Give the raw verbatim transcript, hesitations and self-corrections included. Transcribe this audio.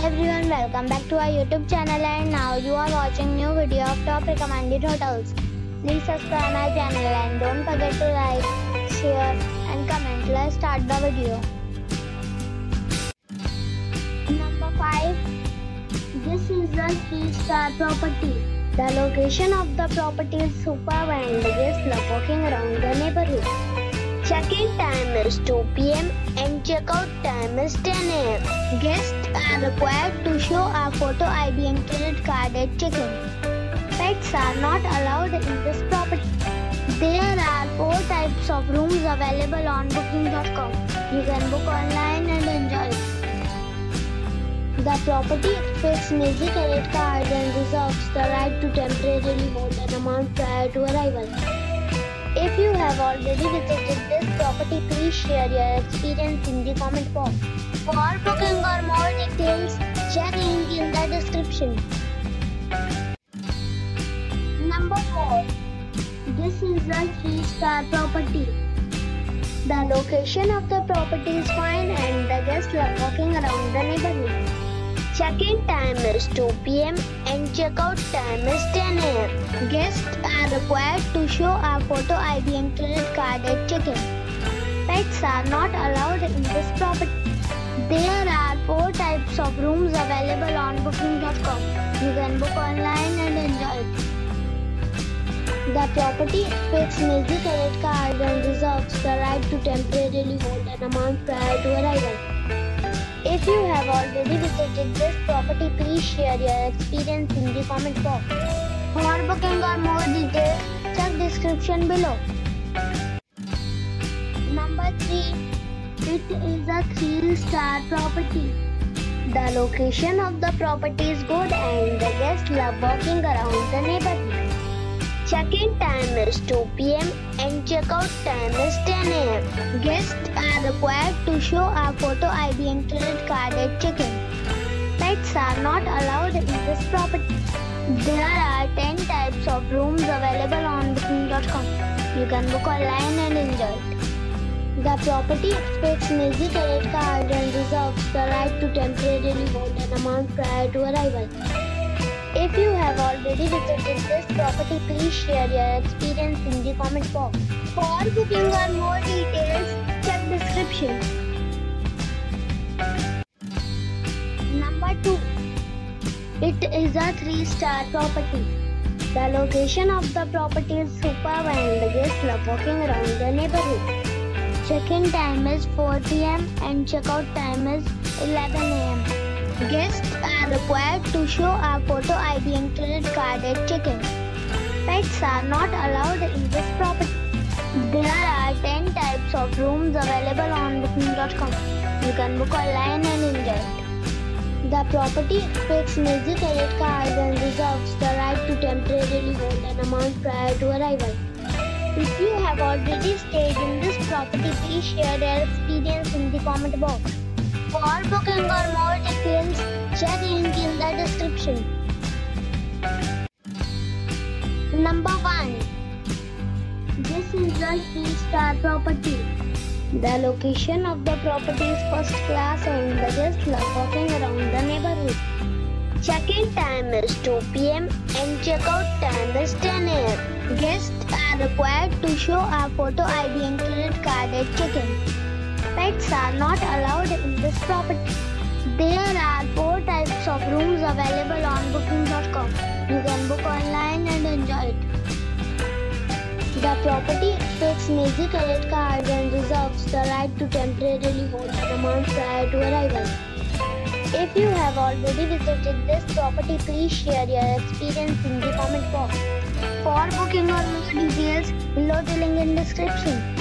everyone, welcome back to our YouTube channel, and now you are watching new video of top recommended hotels. Please subscribe my channel and don't forget to like, share and comment. Let's start the video. Number five. This is a three star property. The location of the property is superb and guests love walking around the neighborhood. Check-in time is two p m and check-out time is ten a m Guests are required to show a photo I D and credit card at check-in. Pets are not allowed in this property. There are four types of rooms available on booking dot com. You can book online and enjoy it. The property expects major credit cards and reserves the right to temporarily hold an amount prior to arrival. If you have already visited this property, please share your experience in the comment box. For booking or more details, check link in the description. Number four. This is a three star property. The location of the property is fine and the guests love walking around the neighborhood. Check-in time is two p m and check-out time is ten a m Guests are required to show a photo I D and credit card at check-in. Pets are not allowed in this property. There are four types of rooms available on booking dot com. You can book online and enjoy it. The property expects major credit cards and reserves the right to temporarily hold an amount prior to arrival. If you have already visited this property, please share your experience in the comment box. For booking or more details, check description below. Number three. It is a three star property. The location of the property is good and the guests love walking around the neighborhood. Check-in time is two p m and check-out time is ten a m Guests are required to show a photo I D and credit card at check-in. Pets are not allowed in this property. There are ten types of rooms available on booking dot com. You can book online and enjoy it. The property expects major credit cards and reserves the right to temporarily hold an amount prior to arrival. If you have already visited this property, please share your experience in the comment box. For booking or more details, check description. Number two. It is a three star property. The location of the property is superb and the guests love walking around the neighborhood. Check-in time is four p m and check-out time is eleven a m Guests are required to show a photo I D and credit card at check-in. Pets are not allowed in this property. There are ten types of rooms available on booking dot com. You can book online and enjoy it. The property expects major credit cards and reserves the right to temporarily hold an amount prior to arrival. If you have already stayed in this property, please share your experience in the comment box. For booking or more details, check link in the description. Number one. This is a three star property. The location of the property is first class and the guests love walking around the neighborhood. Check-in time is two p m and check-out time is ten a m Guests are required to show a photo I D and credit card at check-in. Pets are not allowed in this property. There are four types of rooms available on booking dot com. You can book online and enjoy it. The property expects major credit cards and reserves the right to temporarily hold an amount prior to arrival. If you have already visited this property, please share your experience in the comment box. For booking or more details, below the link in description.